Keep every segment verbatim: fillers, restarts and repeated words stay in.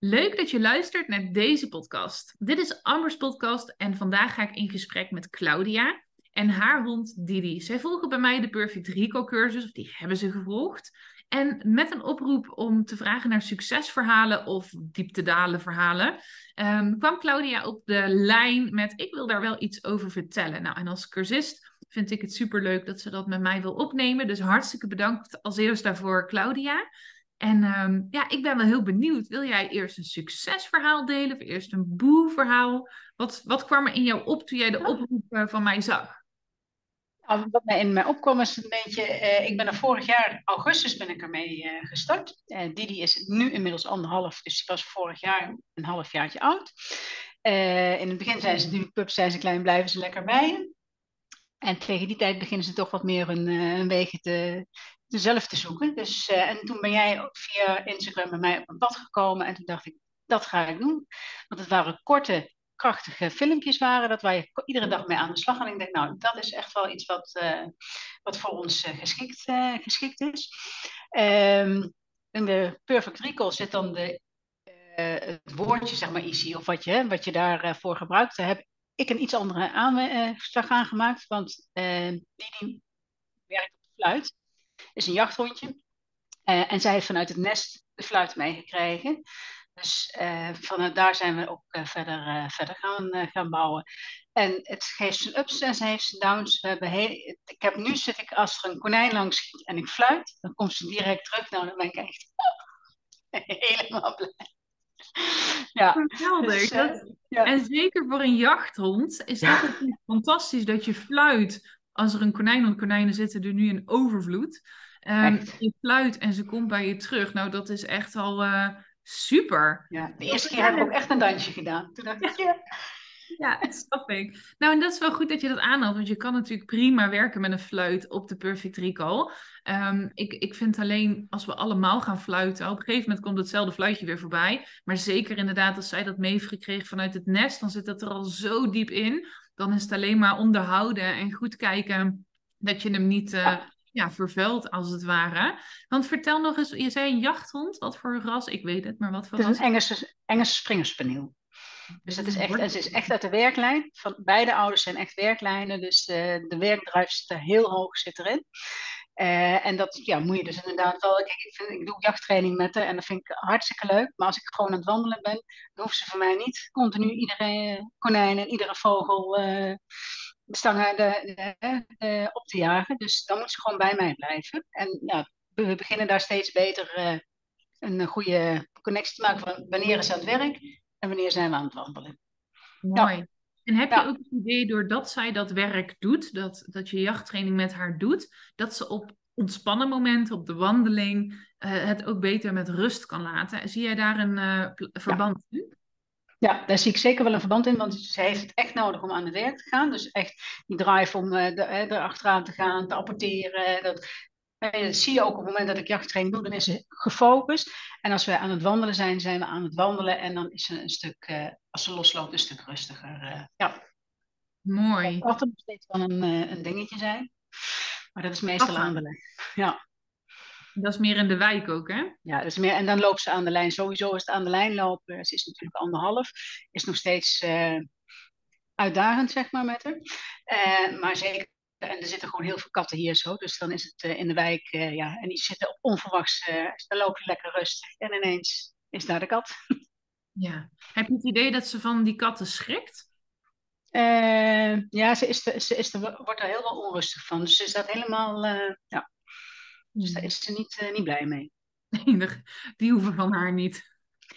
Leuk dat je luistert naar deze podcast. Dit is Ambers podcast en vandaag ga ik in gesprek met Claudia en haar hond Didi. Zij volgen bij mij de Perfect Rico cursus, of die hebben ze gevolgd. En met een oproep om te vragen naar succesverhalen of diepte-dalen verhalen, um, kwam Claudia op de lijn met ik wil daar wel iets over vertellen. Nou, en als cursist vind ik het superleuk dat ze dat met mij wil opnemen. Dus hartstikke bedankt als eerst daarvoor, Claudia. En um, ja, ik ben wel heel benieuwd. Wil jij eerst een succesverhaal delen of eerst een boe-verhaal? Wat, wat kwam er in jou op toen jij de oproep uh, van mij zag? Nou, wat mij in mij opkwam is een beetje, uh, ik ben er vorig jaar, augustus ben ik ermee uh, gestart. Uh, Didi is nu inmiddels anderhalf, dus die was vorig jaar een halfjaartje oud. Uh, in het begin zijn ze natuurlijk pups, zijn ze klein, blijven ze lekker bij je. En tegen die tijd beginnen ze toch wat meer hun, uh, hun wegen te, te zelf te zoeken. Dus, uh, en toen ben jij via Instagram bij mij op een pad gekomen en toen dacht ik, dat ga ik doen. Want het waren korte, krachtige filmpjes waren, dat waar je iedere dag mee aan de slag gaat. En ik denk, nou, dat is echt wel iets wat, uh, wat voor ons uh, geschikt, uh, geschikt is. Um, in de Perfect Recall zit dan de, uh, het woordje, zeg maar, easy, of wat je, wat je daarvoor uh, gebruikt. Daar heb ik een iets andere aanslag aangemaakt, want uh, Didi werkt op de fluit, is een jachthondje. Uh, en zij heeft vanuit het nest de fluit meegekregen. Dus uh, vanuit daar zijn we ook uh, verder, uh, verder gaan, uh, gaan bouwen. En het geeft zijn ups en ze heeft zijn downs. We hebben heel, ik heb nu zit ik als er een konijn langs schiet en ik fluit, dan komt ze direct terug. Nou, dan ben ik echt helemaal blij. Ja, Geweldig. dus, uh, Dat, ja. en zeker voor een jachthond is dat natuurlijk fantastisch dat je fluit. Als er een konijn, want konijnen zitten er nu in overvloed. Um, Echt. je fluit en ze komt bij je terug. Nou, dat is echt al uh, super. Ja, de Wat eerste keer heb ik ook uiteindelijk echt een dansje gedaan. Toen dacht ik, ja. Ja, dat snap ik. Nou, en dat is wel goed dat je dat aanhaalt, want je kan natuurlijk prima werken met een fluit op de Perfect Recall. Um, ik, ik vind alleen, als we allemaal gaan fluiten, op een gegeven moment komt hetzelfde fluitje weer voorbij. Maar zeker inderdaad, als zij dat mee heeft gekregen vanuit het nest, dan zit dat er al zo diep in. Dan is het alleen maar onderhouden en goed kijken dat je hem niet uh, Ja, ja, vervuilt, als het ware. Want vertel nog eens, je zei een jachthond, wat voor ras? Ik weet het, maar wat voor het is een ras? Engelse, Engelse springerspaniel. Dus Dat dat is is een echt, en woord. ze is echt uit de werklijn. Van, beide ouders zijn echt werklijnen, dus uh, de werkdrive zit er heel hoog zit erin. Uh, en dat ja, moet je dus inderdaad wel. Kijk, ik, vind, ik doe jachttraining met haar en dat vind ik hartstikke leuk. Maar als ik gewoon aan het wandelen ben, dan hoeft ze van mij niet continu iedere konijn en iedere vogel uh, de stangen de, de, de, op te jagen. Dus dan moet ze gewoon bij mij blijven. En ja, we beginnen daar steeds beter uh, een goede connectie te maken van wanneer is ze aan het werk en wanneer zijn we aan het wandelen. Ja, Mooi. En heb je ook ja. het idee, doordat zij dat werk doet, dat, dat je jachttraining met haar doet, dat ze op ontspannen momenten, op de wandeling, uh, het ook beter met rust kan laten? Zie jij daar een uh, Ja. verband in? Ja, daar zie ik zeker wel een verband in, want ze heeft het echt nodig om aan het werk te gaan. Dus echt die drive om uh, erachteraan te gaan, te apporteren. Dat, uh, dat zie je ook op het moment dat ik jachttraining doe, dan is ze gefocust. En als we aan het wandelen zijn, zijn we aan het wandelen. En dan is ze een stuk, uh, als ze losloopt, een stuk rustiger. Uh, ja, dat Mooi. kan nog steeds wel een, uh, een dingetje zijn. Maar dat is meestal aan Lachen. de lijn. Ja. Dat is meer in de wijk ook, hè? Ja, dus meer, en dan loopt ze aan de lijn. Sowieso is het aan de lijn lopen. Ze is natuurlijk anderhalf. Is nog steeds uh, uitdagend, zeg maar, met haar. Uh, maar zeker, en er zitten gewoon heel veel katten hier zo. Dus dan is het uh, in de wijk, uh, ja. En die zitten op onverwachts. Uh, dan loop je lekker rustig. En ineens is daar de kat. Ja. Heb je het idee dat ze van die katten schrikt? Uh, ja, ze, is de, ze is de, wordt er heel wel onrustig van. Dus ze staat helemaal, uh, ja. Dus daar Hmm. is ze niet, uh, niet blij mee. Nee, die hoeven van haar niet.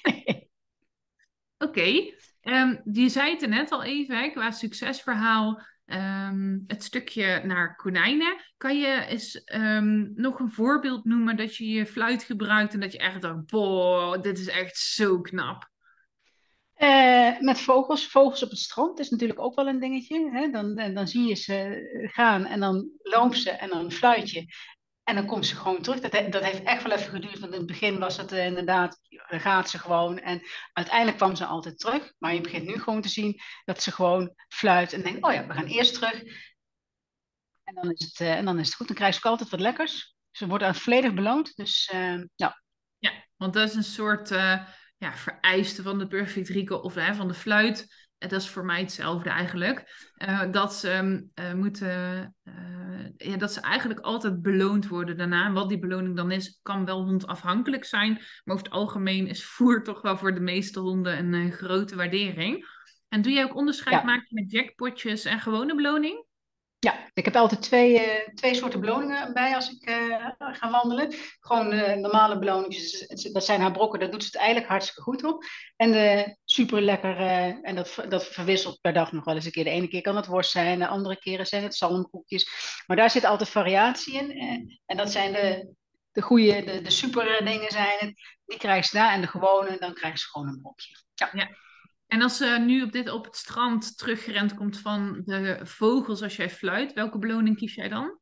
Oké, okay. um, je zei het er net al even, hè, qua succesverhaal, um, het stukje naar konijnen. Kan je eens um, nog een voorbeeld noemen dat je je fluit gebruikt en dat je echt dacht, boah, dit is echt zo knap. Uh, met vogels, vogels op het strand is natuurlijk ook wel een dingetje. Hè? Dan, dan, dan zie je ze gaan en dan loopt ze en dan fluit je. En dan komt ze gewoon terug. Dat, he, dat heeft echt wel even geduurd, want in het begin was het uh, inderdaad, dan gaat ze gewoon. En uiteindelijk kwam ze altijd terug. Maar je begint nu gewoon te zien dat ze gewoon fluit en denkt, oh ja, we gaan eerst terug. En dan is het, uh, en dan is het goed. Dan krijgt ze ook altijd wat lekkers. Ze wordt volledig beloond. Dus uh, ja. Ja, want dat is een soort uh, ja, vereisten van de Perfect Rico of hè, van de fluit. En dat is voor mij hetzelfde eigenlijk. Uh, dat ze uh, moeten, uh, ja, dat ze eigenlijk altijd beloond worden daarna. En wat die beloning dan is, kan wel hondafhankelijk zijn. Maar over het algemeen is voer toch wel voor de meeste honden een uh, grote waardering. En doe jij ook onderscheid Ja. maken met jackpotjes en gewone beloning? Ja, ik heb altijd twee, uh, twee soorten beloningen bij als ik uh, ga wandelen. Gewoon uh, normale beloningen, dat zijn haar brokken, daar doet ze het eigenlijk hartstikke goed op. En de super lekker, uh, en dat, dat verwisselt per dag nog wel eens een keer. De ene keer kan het worst zijn, de andere keren zijn het zalmkoekjes. Maar daar zit altijd variatie in. Uh, en dat zijn de, de goede, de, de super dingen zijn het. Die krijgen ze daar en de gewone, dan krijgen ze gewoon een brokje. Ja. Ja. En als ze nu op, dit, op het strand teruggerend komt van de vogels als jij fluit, welke beloning kies jij dan?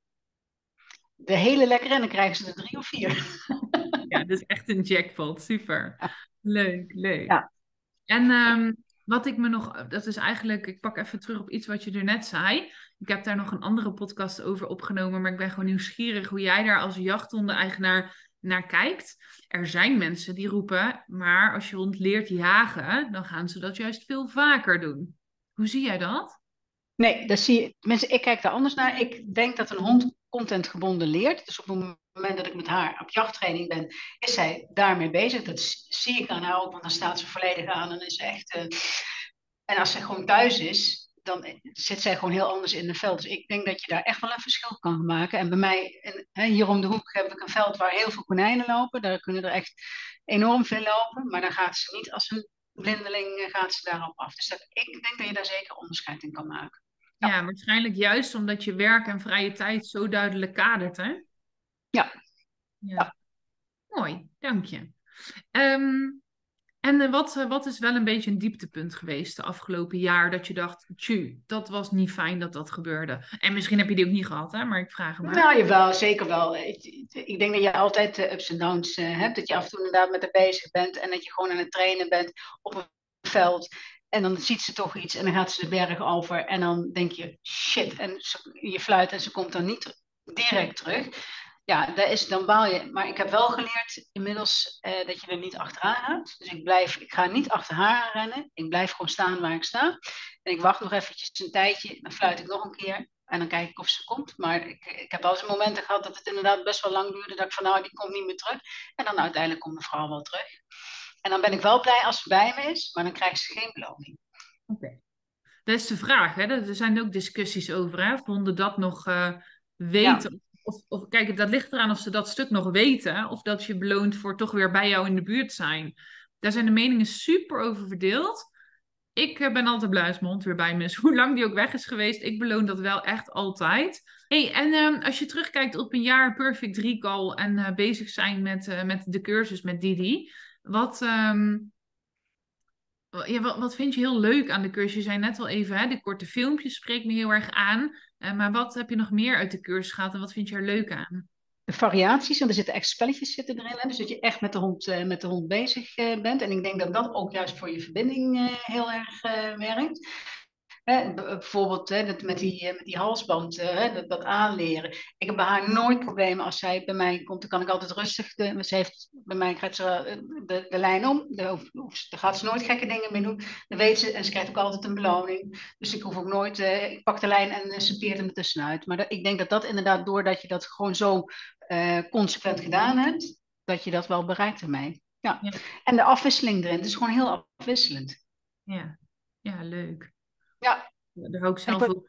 De hele lekkere en dan krijgen ze er drie of vier. Ja, dat is echt een jackpot. Super. Ja. Leuk, leuk. Ja. En um, wat ik me nog, dat is eigenlijk, ik pak even terug op iets wat je er net zei. Ik heb daar nog een andere podcast over opgenomen, maar ik ben gewoon nieuwsgierig hoe jij daar als jachthondeneigenaar naar kijkt. Er zijn mensen die roepen, maar als je hond leert jagen, dan gaan ze dat juist veel vaker doen. Hoe zie jij dat? Nee, dat zie je. Mensen, ik kijk daar anders naar. Ik denk dat een hond contentgebonden leert. Dus op het moment dat ik met haar op jachttraining ben, is zij daarmee bezig. Dat zie ik aan haar ook, want dan staat ze volledig aan en is ze echt. Uh... En als ze gewoon thuis is, dan zit zij gewoon heel anders in het veld. Dus ik denk dat je daar echt wel een verschil kan maken. En bij mij, en, hè, hier om de hoek heb ik een veld waar heel veel konijnen lopen. Daar kunnen er echt enorm veel lopen. Maar dan gaat ze niet als een blindeling gaat ze daarop af. Dus dat, ik denk dat je daar zeker onderscheid in kan maken. Ja. Ja, waarschijnlijk juist omdat je werk en vrije tijd zo duidelijk kadert, hè? Ja. Ja. Ja. Mooi, dank je. Um, en uh, wat, uh, wat is wel een beetje een dieptepunt geweest de afgelopen jaar dat je dacht, tju, dat was niet fijn dat dat gebeurde. En misschien heb je die ook niet gehad, hè? Maar ik vraag hem maar. Nou, jawel, zeker wel. Ik, ik denk dat je altijd uh, ups en downs uh, hebt. Dat je af en toe inderdaad met haar bezig bent en dat je gewoon aan het trainen bent op een veld. En dan ziet ze toch iets en dan gaat ze de berg over. En dan denk je, shit. En ze, je fluit en ze komt dan niet direct terug. Ja, dat is, dan baal je. Maar ik heb wel geleerd inmiddels uh, dat je er niet achteraan gaat. Dus ik, blijf, ik ga niet achter haar rennen. Ik blijf gewoon staan waar ik sta. En ik wacht nog eventjes een tijdje. Dan fluit ik nog een keer. En dan kijk ik of ze komt. Maar ik, ik heb wel eens momenten gehad dat het inderdaad best wel lang duurde. Dat ik van nou, die komt niet meer terug. En dan uiteindelijk komt mevrouw wel terug. En dan ben ik wel blij als ze bij me is. Maar dan krijgt ze geen beloning. Oké. Okay. Dat is de vraag, hè? Er zijn ook discussies over, hè? Of honden dat nog uh, weten. Ja. Of, of, kijk, dat ligt eraan of ze dat stuk nog weten. Of dat je beloont voor toch weer bij jou in de buurt zijn. Daar zijn de meningen super over verdeeld. Ik uh, ben altijd blij als mijn hond weer bij me is. Hoe lang die ook weg is geweest. Ik beloon dat wel echt altijd. Hey, en uh, als je terugkijkt op een jaar Perfect Recall. En uh, bezig zijn met, uh, met de cursus met Didi. Wat... Um, Ja, wat, wat vind je heel leuk aan de cursus? Je zei net al even, hè, de korte filmpjes spreken me heel erg aan. Uh, maar wat heb je nog meer uit de cursus gehaald en wat vind je er leuk aan? De variaties, want er zitten echt spelletjes zitten erin. Hè? Dus dat je echt met de hond, uh, met de hond bezig uh, bent. En ik denk dat dat ook juist voor je verbinding uh, heel erg uh, werkt. Hè, bijvoorbeeld hè, dat met, die, met die halsband, hè, dat, dat aanleren. Ik heb bij haar nooit problemen als zij bij mij komt. Dan kan ik altijd rustig, de, ze heeft, bij mij krijgt ze de, de lijn om. De, of, of, daar gaat ze nooit gekke dingen mee doen. Dan weet ze, en ze krijgt ook altijd een beloning. Dus ik hoef ook nooit, uh, ik pak de lijn en uh, ze peert hem tussenuit. Maar dat, ik denk dat dat inderdaad, doordat je dat gewoon zo uh, consequent gedaan hebt, dat je dat wel bereikt ermee. Ja. Ja. En de afwisseling erin, het is gewoon heel afwisselend. Ja, ja, leuk. Ja. Daar hou ik zelf ook.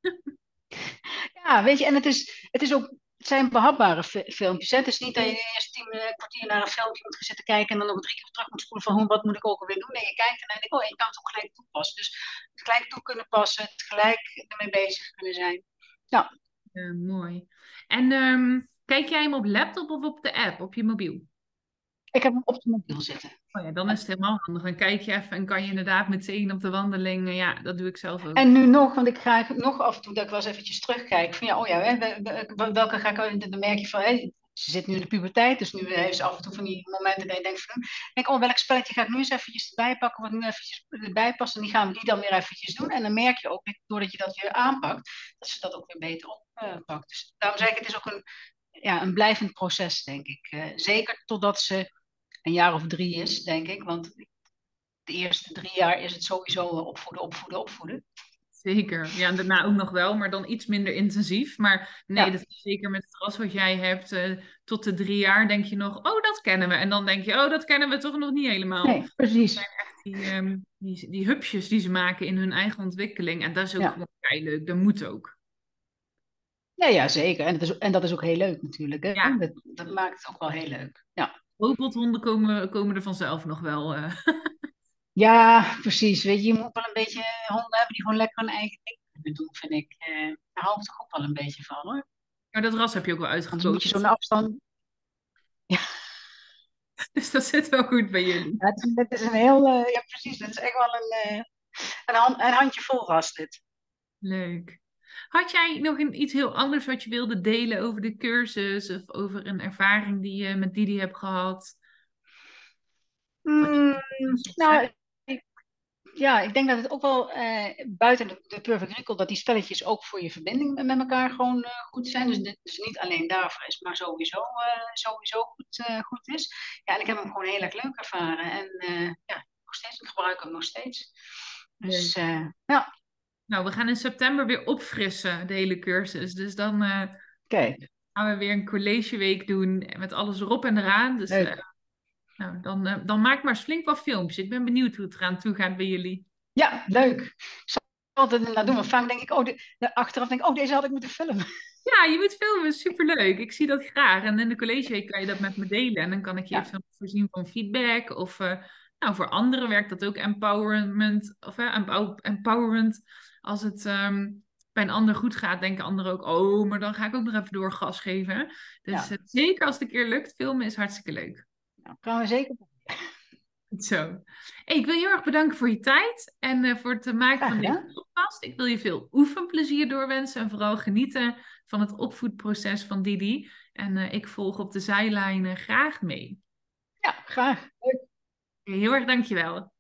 Ja, weet je, en het, is, het, is ook, het zijn behapbare filmpjes. Hè? Het is niet dat je de eerste tien kwartier naar een filmpje moet gaan zitten kijken en dan nog drie keer terug moet spoelen van wat moet ik ook alweer doen. Nee, je kijkt en dan denk ik, oh, je kan het ook gelijk toepassen. Dus het gelijk toe kunnen passen, het gelijk ermee bezig kunnen zijn. Ja. Ja, mooi. En um, kijk jij hem op laptop of op de app, op je mobiel? Ik heb hem op de mobiel zitten. Oh ja, dan is het helemaal handig. Dan kijk je even en kan je inderdaad meteen op de wandeling. Ja, dat doe ik zelf ook. En nu nog, want ik ga nog af en toe dat ik wel eens eventjes terugkijk. Van ja, oh ja, hè, welke ga ik, dan merk je van, hè, ze zit nu in de puberteit, dus nu heeft ze af en toe van die momenten dat je denkt van, denk, oh, welk spelletje ga ik nu eens eventjes erbij pakken, wat nu eventjes erbij past, en die gaan we die dan weer eventjes doen. En dan merk je ook, doordat je dat weer aanpakt, dat ze dat ook weer beter oppakt. Dus daarom zeg ik, het is ook een, ja, een blijvend proces, denk ik. Uh, zeker totdat ze een jaar of drie is, denk ik. Want de eerste drie jaar is het sowieso opvoeden, opvoeden, opvoeden. Zeker. Ja, en daarna ook nog wel, maar dan iets minder intensief. Maar nee, Ja, dat is zeker met het ras wat jij hebt. eh, tot de drie jaar denk je nog, oh, dat kennen we. En dan denk je, oh, dat kennen we toch nog niet helemaal. nee, precies. Die, ehm, die, die hupsjes die ze maken in hun eigen ontwikkeling. En dat is ook Ja. gewoon kei leuk. Dat moet ook. Ja, ja, zeker. En dat is, en dat is ook heel leuk natuurlijk. Hè? Ja, Dat, dat maakt het ook wel heel leuk. Ja. robothonden komen, komen er vanzelf nog wel. eh. Ja, precies. Weet je, je moet wel een beetje honden hebben die gewoon lekker hun eigen ding kunnen doen, vind ik. Eh, daar hou ik toch ook wel een beetje van, hoor. Maar dat ras heb je ook wel Anders moet je uitgekozen. zo'n afstand... Ja, Dus dat zit wel goed bij jullie. het is, het is een heel... eh, ja, precies. Dat is echt wel een, eh, een, hand, een handje vol ras, dit. Leuk. Had jij nog een, iets heel anders wat je wilde delen over de cursus of over een ervaring die je met Didi hebt gehad? Wat Mm, je nog nou, ik- ja, ik denk dat het ook wel eh, buiten de, de Perfect Recall, dat die spelletjes ook voor je verbinding met met elkaar gewoon eh, goed zijn. Dus, dit, dus niet alleen daarvoor is, maar sowieso, eh, sowieso goed, eh, goed is. Ja, en ik heb hem gewoon heel erg leuk ervaren. En eh, ja, nog steeds, ik gebruik hem nog steeds. Dus Leuk. eh, ja, Nou, we gaan in september weer opfrissen, de hele cursus. Dus dan eh, kijk, gaan we weer een collegeweek doen met alles erop en eraan. Dus eh, leuk. nou, dan, eh, dan maak maar eens flink wat filmpjes. Ik ben benieuwd hoe het eraan toe gaat bij jullie. Ja, leuk. Ik zal het altijd inderdaad doen. Maar vaak denk ik, oh, de, de- achteraf denk ik, oh, deze had ik moeten filmen. Ja, je moet filmen, superleuk. Ik zie dat graag. En in de collegeweek kan je dat met me delen. En dan kan ik je Ja, even voorzien van feedback. Of eh, nou, voor anderen werkt dat ook empowerment. Of eh, empow- empowerment. Als het ehm, bij een ander goed gaat, denken anderen ook... Oh, maar dan ga ik ook nog even door gas geven. Dus ja. eh, zeker als het een keer lukt, filmen is hartstikke leuk. Nou, gaan we zeker doen. Goed zo. Hey, ik wil je heel erg bedanken voor je tijd en eh, voor het maken Graag van deze gedaan. podcast. Ik wil je veel oefenplezier doorwensen en vooral genieten van het opvoedproces van Didi. En eh, ik volg op de zijlijn eh, graag mee. Ja, graag. Leuk. Heel erg dankjewel.